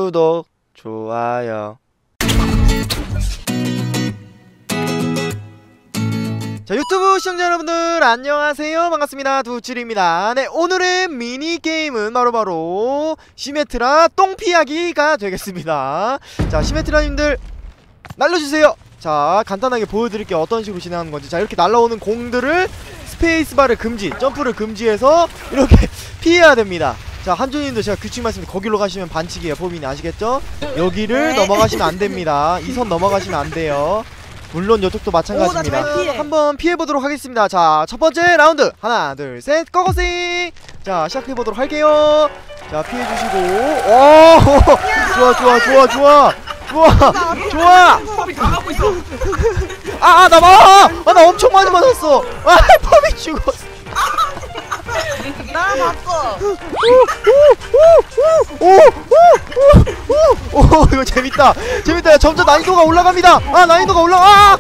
구독, 좋아요. 자, 유튜브 시청자 여러분들 안녕하세요. 반갑습니다. 두칠입니다. 네, 오늘의 미니게임은 바로 시메트라 똥피하기가 되겠습니다. 자, 시메트라님들 날려주세요. 자, 간단하게 보여드릴게요. 어떤 식으로 진행하는 건지. 자, 이렇게 날라오는 공들을 스페이스바를 금지, 점프를 금지해서 이렇게 피해야 됩니다. 자, 한준님도 제가 규칙 말씀드린 거기로 가시면 반칙이에요. 범인이 아시겠죠? 여기를 넘어가시면 안 됩니다. 이 선 넘어가시면 안 돼요. 물론 이쪽도 마찬가지입니다. 한번 피해보도록 하겠습니다. 자, 첫 번째 라운드 하나 둘 셋 고고싱. 자, 시작해보도록 할게요. 자, 피해주시고. 오 좋아. 펌이 다 갖고 있어. 나 엄청 많이 맞았어. 펌이 죽었어. 나 바꿔. 오, 이거 재밌다. 야, 점점 난이도가 올라갑니다. 난이도가 올라가.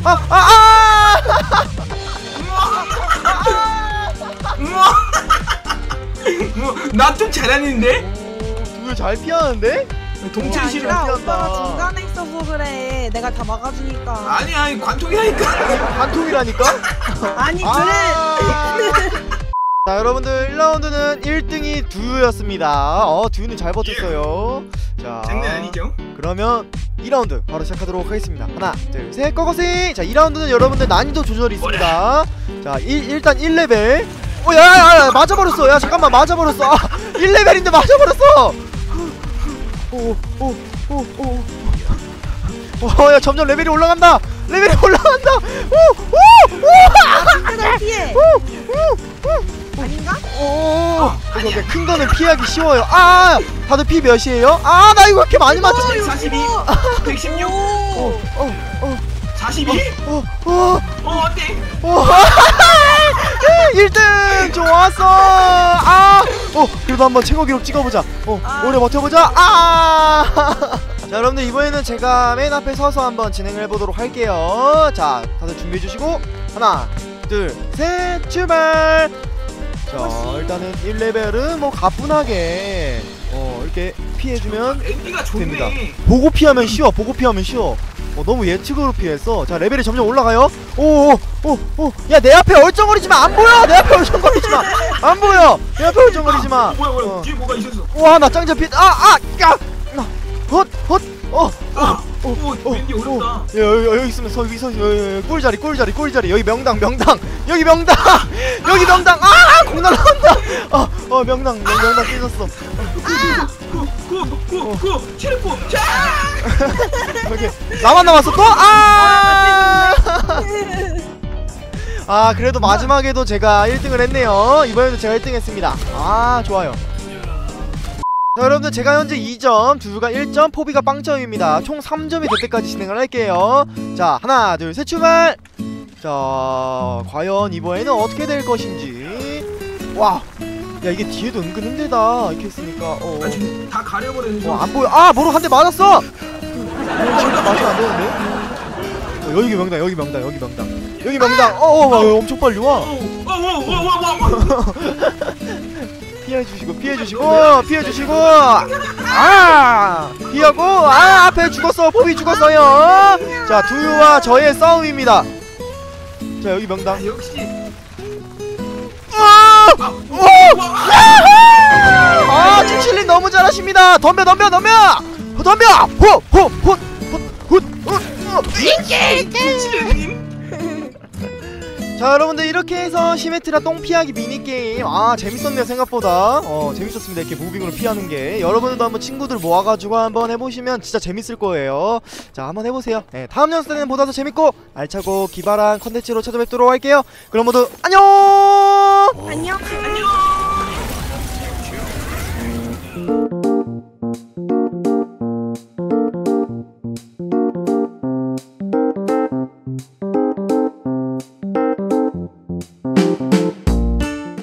나 좀 잘하는데? 두유 잘 피하는데? 동체 실은 아니라 피한다. 오빠가 중간에 있어서 그래. 내가 다 막아주니까. 아니 관통이라니까. 관통이라니까? 아니 그래. 자, 여러분들 1라운드는 1등이 두유였습니다. 두유는 잘 버텼어요. 자, 장난 아니죠? 그러면 2라운드 바로 시작하도록 하겠습니다. 하나 둘 셋 고고싱. 자, 2라운드는 여러분들 난이도 조절이 있습니다. 자, 일단 1레벨. 야 맞아버렸어. 야 잠깐만 맞아버렸어. 1레벨인데 맞아버렸어. 야 점점 레벨이 올라간다. 날 피해. 아닌가? 오케이. 큰 거는 피하기 쉬워요. 다들 피 몇이에요? 나 이거 왜 이렇게 많이 맞췄지? 142 116 42 어때? 1등 좋았어. 그래도 한번 최고 기록 찍어보자. 오래 버텨보자. 자, 여러분들 이번에는 제가 맨 앞에 서서 한번 진행을 해보도록 할게요. 자, 다들 준비해주시고 하나 둘 셋 출발. 자, 일단은 1레벨은 뭐 가뿐하게 이렇게 피해주면 엔디가 좋네. 됩니다. 보고 피하면 쉬워. 너무 예측으로 피했어. 자, 레벨이 점점 올라가요. 야, 내 앞에 얼쩡거리지마. 안 보여. 내 앞에 얼쩡거리지마. 안 보여. 내 앞에 얼쩡거리지마. 뭐야 뒤에 뭐가 있었어. 와, 나 짱 잡힌. 왠지 어렵다. 여기 있으면 여기 꿀자리. 여기 명당. 여기 명당. 공 날라온다. 명당 깨졌어. 체력고. 이렇게 나만 남았어 또? 그래도 마지막에도 제가 1등을 했네요. 이번에도 제가 1등 했습니다. 좋아요. 자, 여러분들 제가 현재 2점, 두유가 1점, 포비가 0점입니다. 총 3점이 될 때까지 진행을 할게요. 자, 하나 둘 셋 출발. 자, 과연 이번에는 어떻게 될 것인지. 와, 야, 이게 뒤에도 은근 힘들다. 이렇게 했으니까 지금 다 가려버리는. 안 보여. 뭐로 한 대 맞았어. 지금 맞으면 안 되는데. 여기 명당. 엄청 빨리 와. 피해주시고 피하고. 앞에 죽었어. 포비 죽었어요. 자, 두유와 저의 싸움입니다. 자, 여기 명당. 역시. 칭실님 너무 잘하십니다. 덤벼. 자, 여러분들 이렇게 해서 시메트라 똥피하기 미니게임 재밌었네요. 생각보다 재밌었습니다. 이렇게 무빙으로 피하는게. 여러분들도 한번 친구들 모아가지고 한번 해보시면 진짜 재밌을 거예요. 자, 한번 해보세요. 네, 다음 영상에는 보다 더 재밌고 알차고 기발한 컨텐츠로 찾아뵙도록 할게요. 그럼 모두 안녕. 안녕.